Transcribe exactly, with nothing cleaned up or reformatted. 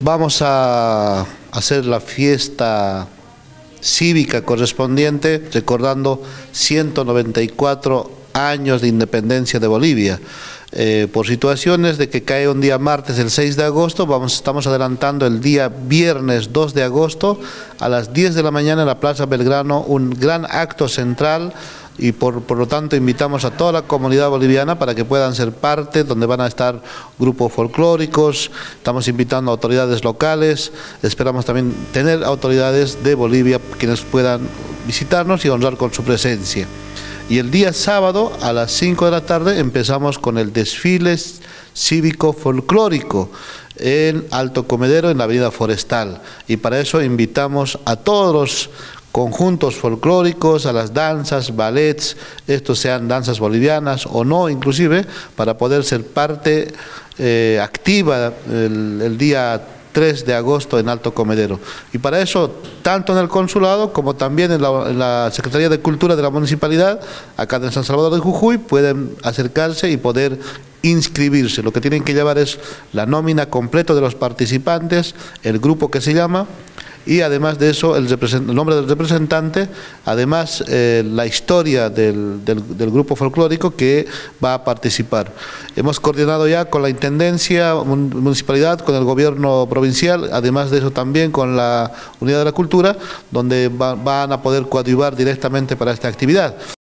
vamos a hacer la fiesta cívica correspondiente, recordando ciento noventa y cuatro años de independencia de Bolivia. Eh, por situaciones de que cae un día martes el seis de agosto, vamos, estamos adelantando el día viernes dos de agosto a las diez de la mañana en la Plaza Belgrano, un gran acto central, y por, por lo tanto invitamos a toda la comunidad boliviana para que puedan ser parte, donde van a estar grupos folclóricos, estamos invitando a autoridades locales, esperamos también tener autoridades de Bolivia quienes puedan visitarnos y honrar con su presencia. Y el día sábado a las cinco de la tarde empezamos con el desfile cívico folclórico en Alto Comedero, en la Avenida Forestal. Y para eso invitamos a todos los conjuntos folclóricos, a las danzas, ballets, estos sean danzas bolivianas o no, inclusive, para poder ser parte eh, activa el, el día tres de agosto en Alto Comedero. Y para eso, tanto en el consulado como también en la, en la Secretaría de Cultura de la Municipalidad, acá de San Salvador de Jujuy, pueden acercarse y poder inscribirse. Lo que tienen que llevar es la nómina completa de los participantes, el grupo que se llama, y además de eso el, el nombre del representante, además eh, la historia del, del, del grupo folclórico que va a participar. Hemos coordinado ya con la Intendencia, Municipalidad, con el Gobierno Provincial, además de eso también con la Unidad de la Cultura, donde va, van a poder coadyuvar directamente para esta actividad.